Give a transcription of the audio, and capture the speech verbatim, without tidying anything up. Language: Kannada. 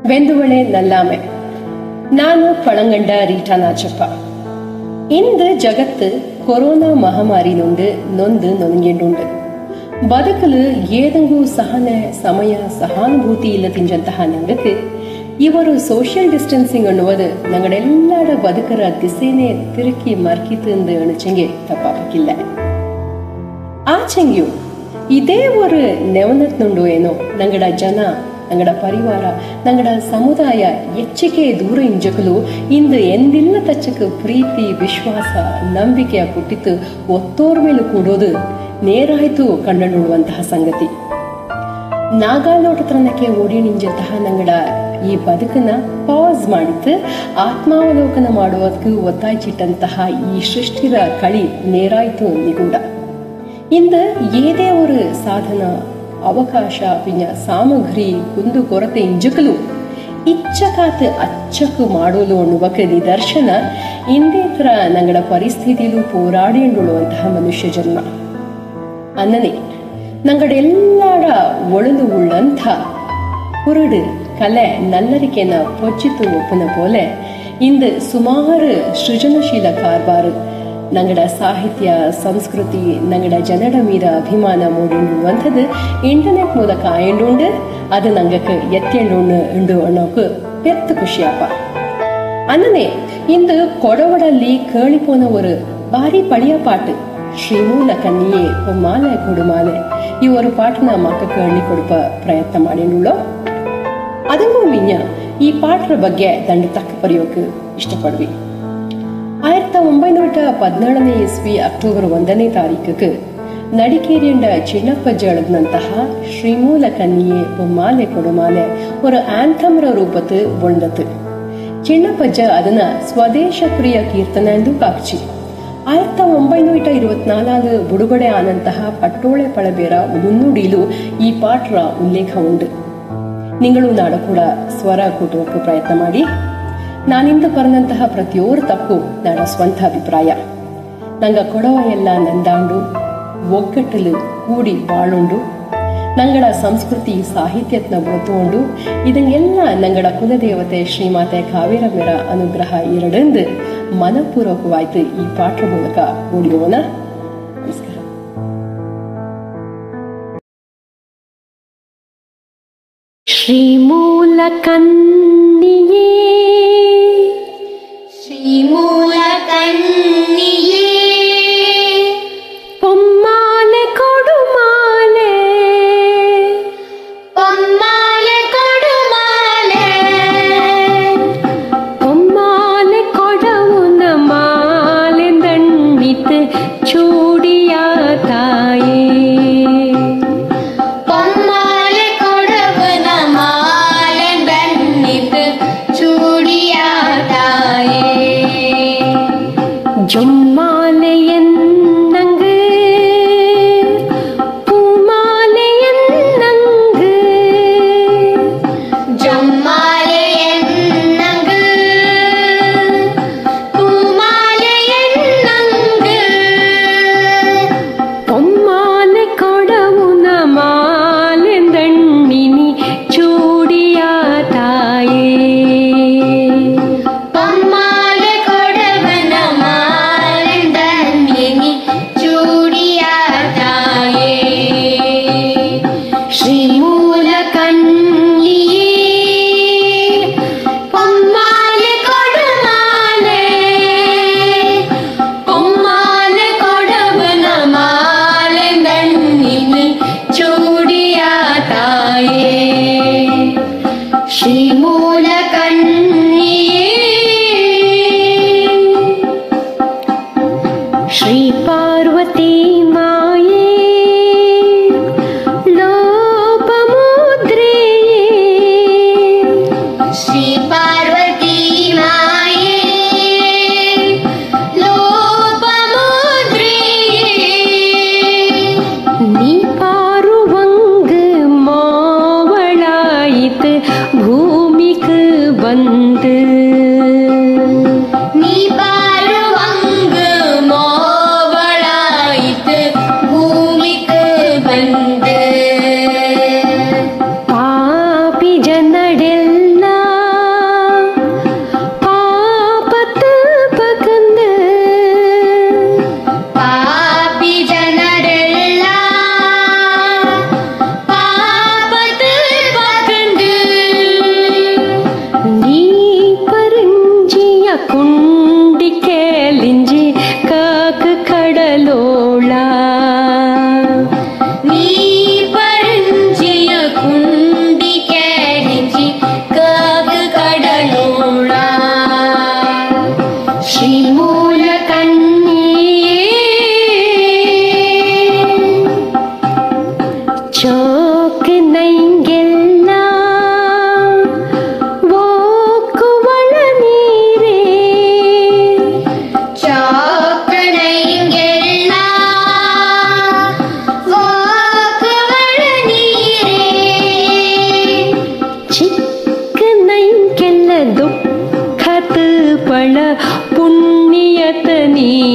ಬೆಂದುವಳೆ ನಲ್ಲಾಮೆ. ನಾನು ಪಳಂಗಂಡ ರೀಟಾ ನಾಚಪ್ಪ. ಇಂದು ಜಗತ್ತು ಕೊರೋನಾ ಮಹಾಮಾರಿನುಂಡು ನೊಂದು ನೊಂಗೆಂಡುಂಡು. ಬದುಕಲು ಏದಂಗೂ ಸಹನೆ ಸಮಯ ಸಹಾನುಭೂತಿ ಇಲ್ಲ ತಿಂಜಂತಹ ನಂಗಕ್ಕೆ ಇವರು ಸೋಷಿಯಲ್ ಡಿಸ್ಟೆನ್ಸಿಂಗ್ ಅನ್ನುವುದು ನಂಗಡೆಲ್ಲಾಡ ಬದುಕರ ದಿಸೇನೆ ತಿರುಕಿ ಮರ್ಕಿತು ಎಂದು ಅಣಚಂಗೆ ತಪ್ಪಾಪಕ್ಕಿಲ್ಲ. ಆಚೆಂಗ್ಯೂ ಇದೇ ஒரு ನೆವನತ್ನುಂಡು ಏನೋ ನಂಗಡ ಜನ ನಂಗಡ ಪರಿವಾರ ನಂಗಡ ಸಮುದಾಯ ಹೆಚ್ಚಿಗೆ ದೂರ ಇಂಜಕಲು ಇಂದು ಎಂದಿಲ್ಲ ತಚ್ಚಕ ಪ್ರೀತಿ ವಿಶ್ವಾಸ ನಂಬಿಕೆಯ ಪುಟ್ಟಿತ್ತು ಒತ್ತೋರ್ ಮೇಲೂ ಕೂಡೋದು ನೇರಾಯ್ತು ಕಂಡುಕೊಳ್ಳುವಂತಹ ಸಂಗತಿ. ನಾಗಾಲೋಟತ್ರನಕ್ಕೆ ಓಡಿ ನಿಂಜಂತಹ ನಂಗಡ ಈ ಬದುಕನ್ನ ಪಾಸ್ ಮಾಡಿತ್ತು ಆತ್ಮಾವಲೋಕನ ಮಾಡುವುದಕ್ಕೂ ಒತ್ತಾಯ್ಚಿಟ್ಟಂತಹ ಈ ಸೃಷ್ಟಿರ ಕಳಿ ನೇರಾಯ್ತು ನಿಗೂಢ. ಇಂದು ಏದೇ ஒரு ಸಾಧನ ಅವಕಾಶ ಪಿಂಜ ಸಾಮಗ್ರಿ ಕುಂದು ಕೊರತೆ ಇಂಜಕಲು ಇಚ್ಚಕಾತ್ ಅಚ್ಚಕು ಮಾಡೋಲು ಅನ್ನುವಕ್ಕೆ ನಿದರ್ಶನ ಇಂದೇತರ ನಂಗಡ ಪರಿಸ್ಥಿತಿಲು ಹೋರಾಡಿಂಡುಳುವಂತಹ ಮನುಷ್ಯ ಜನ್ಮ. ಅನ್ನನೆ ನಂಗಡೆಲ್ಲಾಡ ಒಳಲು ಉಳ್ಳಂಥ ಕುರುಡು ಕಲೆ ನಲ್ಲರಿಕೆನ ಪೊಚ್ಚಿತು ಒಪ್ಪನ ಪೋಲೆ ಇಂದು ಸುಮಾರು ಸೃಜನಶೀಲ ಕಾರ್ಬಾರು ನಂಗಡ ಸಾಹಿತ್ಯ ಸಂಸ್ಕೃತಿ ನಂಗಡ ಜನಡ ಮೀರ ಅಭಿಮಾನ ಮೂಡಿಂಡುವಂಥದ್ದು ಇಂಟರ್ನೆಟ್ ಮೂಲಕ ಆಯಂಡುಂಡು ಅದು ನಂಗಕ್ಕೆ ಎತ್ತೆಂಡುಂಡು ಉಂಡು ಅನ್ನೋಕು ಪೆತ್ತು ಖುಷಿಯಪ್ಪ. ಅನ್ನನೆ ಇಂದು ಕೊಡವಡಲ್ಲಿ ಕೇಳಿಪೋನ ஒரு ಬಾರಿ ಪಳಿಯ ಪಾಟು ಶ್ರೀಮೂಲ ಕನ್ನಿಯೇ ಮಾಲೆ ಕೊಡುಮಾಲೆ ಈ ஒரு ಪಾಟನ ಮಕ್ಕ ಕೇಳಿ ಕೊಡುವ ಪ್ರಯತ್ನ ಮಾಡಿಂಡುಳ್ಳೋ. ಅದಕ್ಕೂ ಮಿಂಜ ಈ ಪಾಠರ ಬಗ್ಗೆ ದಂಡು ತಕ್ಕ ಬರೆಯೋಕೆ ಇಷ್ಟಪಡ್ವಿ. ಆಯಿರತ್ತಿ ಒಂಬೈನೂರ ಪದಿನೇಳನೇ ಇಸ್ವಿ ಅಕ್ಟೋಬರ್ ಒಂದನೇ ತಾರೀಕಿಗೆ ನಡಿಕೇರಿಯಂಡ ಚಿನ್ನಪ್ಪಜ್ಜ ಎಳದಂತಹ ಶ್ರೀಮೂಲ ಕನ್ನಿಯೇ ಮಾಲೆ ಕೊಡುಮಾಲೆ ஒரு ಆಂಥಮ್ರ ರೂಪತ್ತು ಒಳ್ದತ್ತು. ಚಿನ್ನಪ್ಪಜ್ಜ ಅದನ್ನ ಸ್ವದೇಶ ಪ್ರಿಯ ಕೀರ್ತನ ಎಂದು ಕಾಕ್ಚಿ. ಆಯಿರತ್ತಿ ಒಂಬೈನೂರ ಇರುವತ್ನಾಲ್ಕು ಬಿಡುಗಡೆ ಆನಂತಹ ಪಟ್ಟೋಳೆ ಪಳಬೇರ ಮುನ್ನುಡಿಲು ಈ ಪಾಠರ ಉಲ್ಲೇಖ ಉಂಟು. ನಿಂಗಳು ನಾಡ ಕೂಡ ಸ್ವರ ಕೂಟುವಕ್ಕೆ ಪ್ರಯತ್ನ ಮಾಡಿ. ನಾನಿಂದ ಬರೆದಂತಹ ಪ್ರತಿಯೊರು ತಪ್ಪು ನಾಡ ಸ್ವಂತ ಅಭಿಪ್ರಾಯ. ನಂಗ ಕೊಡವ ಎಲ್ಲ ನಂದಾಂಡು ಒಗ್ಗಟ್ಟಲು ಕೂಡಿ ಬಾಳುಂಡು ನಂಗಡ ಸಂಸ್ಕೃತಿ ಸಾಹಿತ್ಯತ್ನ ಒತ್ತುಕೊಂಡು ಇದಂಗೆಲ್ಲ ನಂಗಡ ಕುಲದೇವತೆ ಶ್ರೀಮಾತೆ ಕಾವೇರ ಮೇರ ಅನುಗ್ರಹ ಎರಡೆಂದು ಮನಪೂರ್ವಕವಾಯ್ತು ಈ ಪಾಠ ಮೂಲಕ ಓಡಿಯೋಣ. ನಮಸ್ಕಾರ. ಶ್ರೀಮೂಲ ಕನ್ನಿಯೇ ಶ್ರೀಮೂಲ ಕನ್ನಿಯೇ ಪೊಮ್ಮಾಲೆ ಕೊಡುಮಾಲೆ ಪೊಮ್ಮಾಲೆ ಕೊಡುಮಾಲೆ ಪೊಮ್ಮಾಲೆ ಕೊಡವುನ ಮಾಲೆ ದಂಡಿತು ಚೂಡಿಯ ತಾಯೇ ಪೊಮ್ಮಾಲೆ ಕೊಡವುನ ಮಾಲೆ ದಂಡಿತು ಚೂಡಿಯ ತಾಯೇ ಜೊಮ್ಮಾಲೆ ಎನ್ನಂಗು பூமாலை என்னங்கு ஜம்மாலை என்னங்கு பூமாலை என்னங்கு பொம்மாலை கொடவுன மாலை தண்ணினி சூடியா தாயே பொம்மாலை கொடவுன மாலை தண்ணினி சூடியா தாயே ಶ್ರೀಮೂಲ ಕನ್ನಿಯೇ ಪೊಮ್ಮಾಲೆ ಕೊಡುಮಾಲೆ ಪೊಮ್ಮಾಲೆ ಕೊಡವನ ಮಾಲೆ ದಂಡಿನಿ ಚೂಡಿಯ ತಾಯೇ ಶ್ರೀಮೂಲ ಕನ್ನಿಯೇ ಶ್ರೀ ಪಾರ್ವತಿ ಮಾಯೇ ಲೋಪಮುದ್ರೆಯೇ ಶ್ರೀ ಪಾರ್ವತಿ ಮಾಯೇ ಲೋಪಮುದ್ರೆಯೇ ನೀ ಪಾರುವಂಗು ಮಾವಳಾಯಿತು ಭೂಮಿக்கு ಬಂದು ನೀ ಪಾರುವಂಗು ಮಾವಳಾಯಿತು ಭೂಮಿக்கு ಬಂದು ಪಾಪಿ ಜನಡೆಲ್ಲ नहीं